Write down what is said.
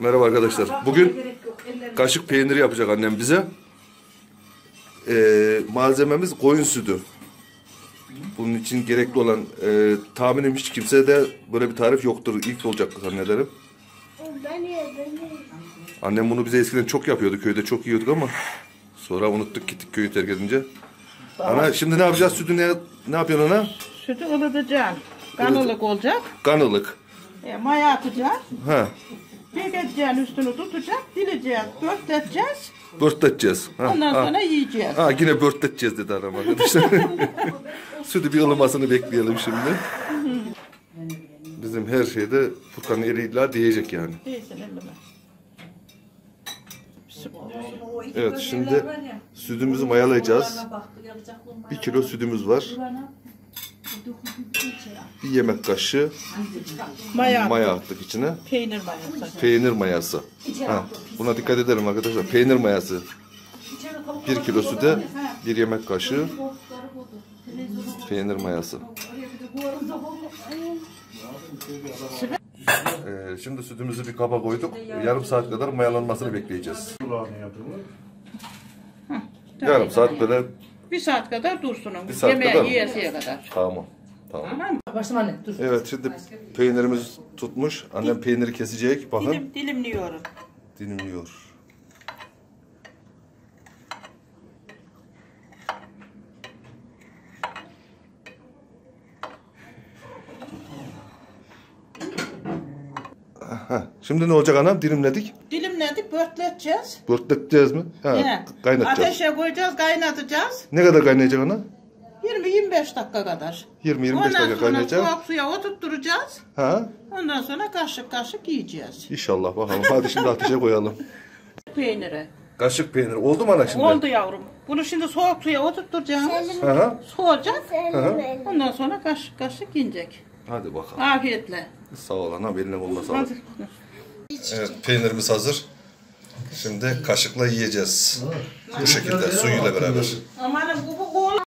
Merhaba arkadaşlar. Bugün kaşık peyniri yapacak annem bize. Malzememiz koyun sütü. Bunun için gerekli olan tahminim hiç kimse de böyle bir tarif yoktur. İlk olacak zannederim. Annem bunu bize eskiden çok yapıyordu. Köyde çok yiyorduk ama sonra unuttuk gittik köyü terk edince. Ana şimdi ne yapacağız? Sütü ne yapıyorsun ana? Sütü ılıtacaksın. Kanılık olacak. Kanılık. Maya atacaksın. Ha. Bekleteceksin, üstünü tutacak. Dileceğiz, börtleteceğiz. Börtleteceğiz. Ondan sonra yiyeceğiz. Ha yine börtleteceğiz dedi adam arkadaşlar. Sütü bir ılımasını bekleyelim şimdi. Bizim her şeyde Furkan'ın eli illa diyecek yani. Değilsin elime. Evet şimdi sütümüzü mayalayacağız. 1 kilo sütümüz var. 1 yemek kaşığı maya attık içine. Peynir mayası. Peynir mayası. Ha, buna dikkat edelim arkadaşlar. Peynir mayası. 1 kilo süte 1 yemek kaşığı peynir mayası. Şimdi sütümüzü bir kaba koyduk. Yarım saat kadar mayalanmasını bekleyeceğiz. Yarım saat böyle. 1 saat kadar dursun. Yemeğe yiyesiye kadar. Tamam. Tamam. Başım anne dur. Evet şimdi peynirimiz tutmuş. Annem peyniri kesecek. Bakın. Dilimliyorum. Dilimliyor. Aha. Şimdi ne olacak anam? Dilimledik. Dilimledik, börtleteceğiz. Börtleteceğiz mi? Ha, kaynatacağız. Ateşe koyacağız, kaynatacağız. Ne kadar kaynayacak ana? 20-25 dakika kadar. 20-25 dakika kaynayacak. Ondan sonra soğuk suya oturtturacağız. Ha? Ondan sonra kaşık kaşık yiyeceğiz. İnşallah bakalım. Hadi şimdi ateşe koyalım. Peyniri. Kaşık peynir. Oldu mu ana şimdi? Oldu yavrum. Bunu şimdi soğuk suya oturtturacağız. Aha. Soğuyacak. Ondan sonra kaşık kaşık yiyecek. Hadi bakalım. Afiyetle. Sağ ol anam. Eline koluna sağlık. Hadi. Evet peynirimiz hazır. Şimdi kaşıkla yiyeceğiz. Bu şekilde suyuyla beraber. Amanım